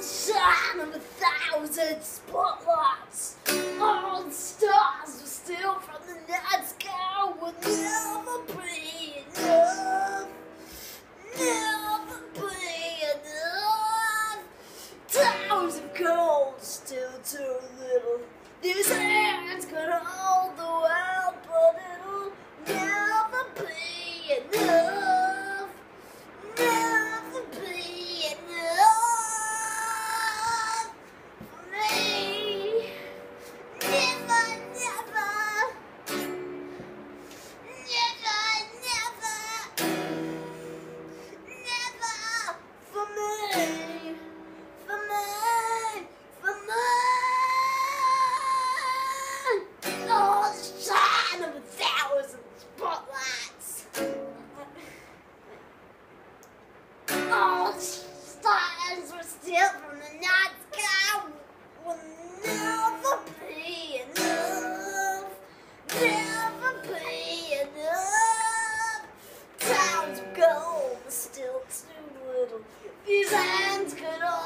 shine of 1,000 spotlights. All the stars were still from the night sky would never be enough. Never be enough. Towers of gold still too little. These hands could hold the world, but it'll never be enough. Never be enough for me. Never, never. Never, never. Never for me. For me. For me. Oh, the shine of 1,000 spotlights. All the stars were still from the night sky will never be enough. Never be enough. Towns of gold were still too little. These hands could all